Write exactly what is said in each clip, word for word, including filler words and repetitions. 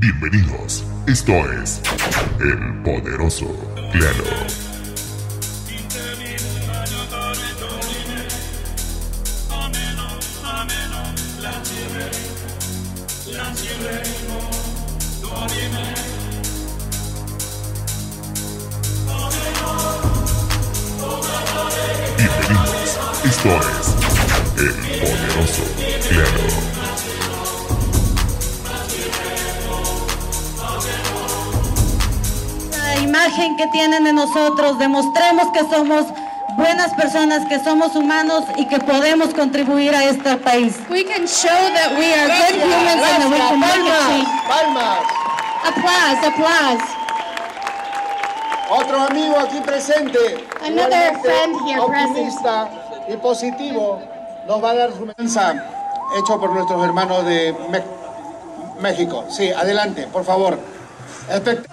Bienvenidos, esto es El Poderoso Claro. Bienvenidos, esto es El Poderoso Claro. La imagen que tienen de nosotros, demostremos que somos buenas personas, que somos humanos y que podemos contribuir a este país. We can show that we are good humans and that we can make a change. Palmas. Applause, applause. Otro amigo aquí presente, Another igualmente friend here optimista y positivo, nos va a dar su mensaje hecho por nuestros hermanos de Me- México. Sí, adelante, por favor. Espect-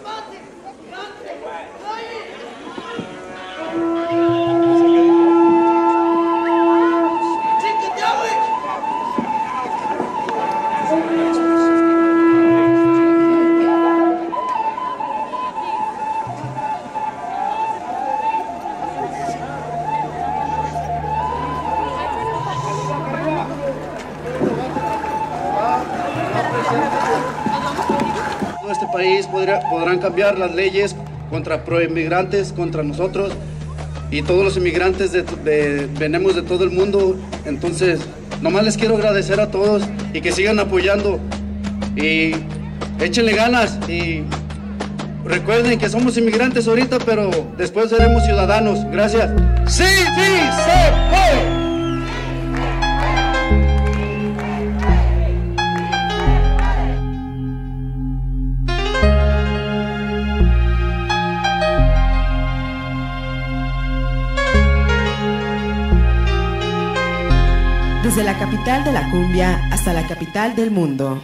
Todo este país podrá- podrán cambiar las leyes contra proinmigrantes, contra nosotros, y todos los inmigrantes de, de- venimos de todo el mundo. Entonces, nomás les quiero agradecer a todos y que sigan apoyando y échenle ganas y recuerden que somos inmigrantes ahorita, pero después seremos ciudadanos. Gracias. ¡Sí, sí, se puede! Desde la capital de la cumbia hasta la capital del mundo.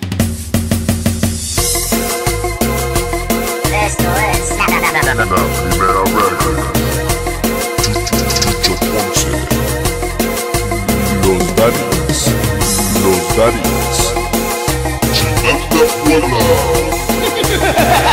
Esto es la, la, la, la, la. La primera regla. Chucho Ponce. Los Darius. Los Darius. Chinata Puebla.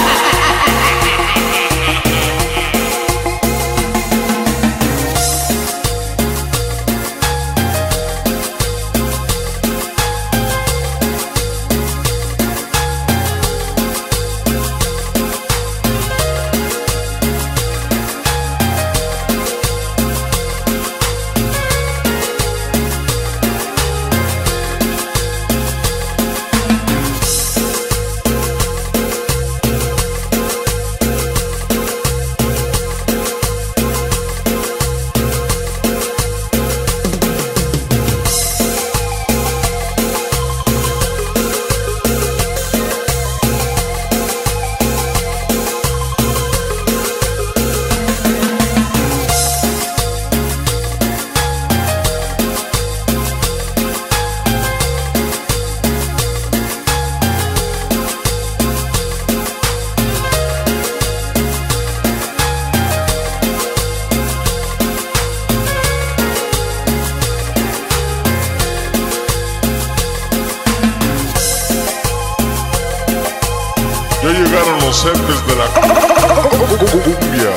Ya llegaron los jefes de la cumbia.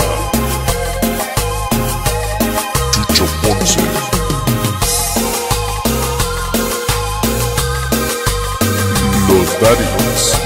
Chucho Ponce. Los Darius.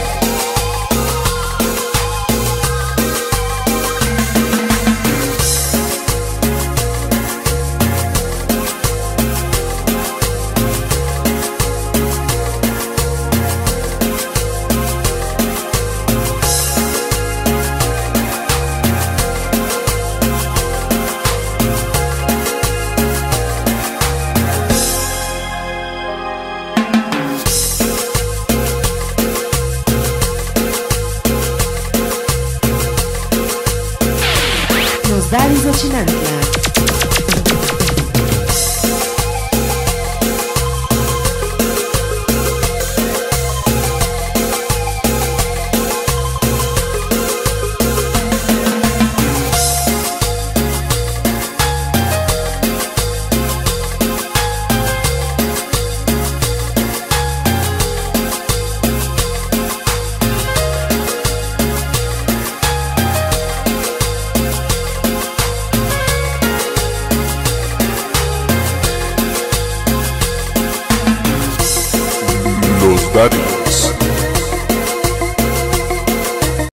Los Darius de Chinantla. dádivas.